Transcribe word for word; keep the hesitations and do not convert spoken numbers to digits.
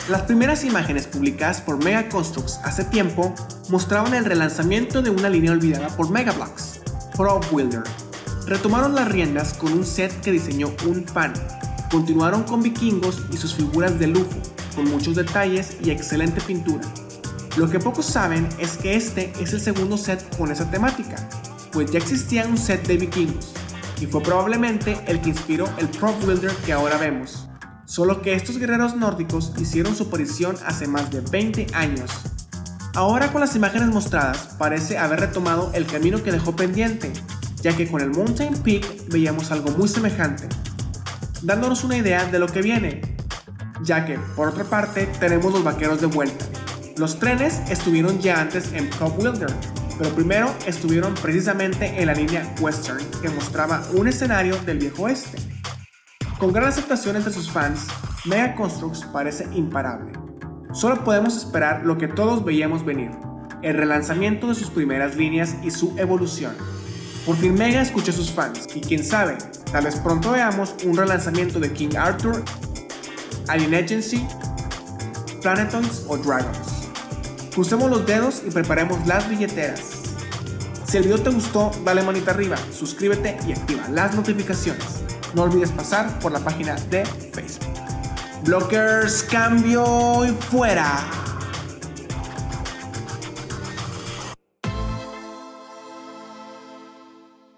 Las primeras imágenes publicadas por Mega Construx hace tiempo mostraban el relanzamiento de una línea olvidada por Megablox, Pro Builder. Retomaron las riendas con un set que diseñó un fan. Continuaron con vikingos y sus figuras de lujo, con muchos detalles y excelente pintura. Lo que pocos saben es que este es el segundo set con esa temática, pues ya existía un set de vikingos, y fue probablemente el que inspiró el Pro Builder que ahora vemos. Solo que estos guerreros nórdicos hicieron su aparición hace más de veinte años. Ahora con las imágenes mostradas parece haber retomado el camino que dejó pendiente, ya que con el Mountain Peak veíamos algo muy semejante, dándonos una idea de lo que viene, ya que por otra parte tenemos los vaqueros de vuelta. Los trenes estuvieron ya antes en Pro Builder, pero primero estuvieron precisamente en la línea Western, que mostraba un escenario del viejo oeste. Con gran aceptación entre sus fans, Mega Construx parece imparable. Solo podemos esperar lo que todos veíamos venir, el relanzamiento de sus primeras líneas y su evolución. Por fin Mega escuchó a sus fans, y quién sabe, tal vez pronto veamos un relanzamiento de King Arthur, Alien Agency, Planetons o Dragons. Crucemos los dedos y preparemos las billeteras. Si el video te gustó, dale manita arriba, suscríbete y activa las notificaciones. No olvides pasar por la página de Facebook. Blockers, cambio y fuera.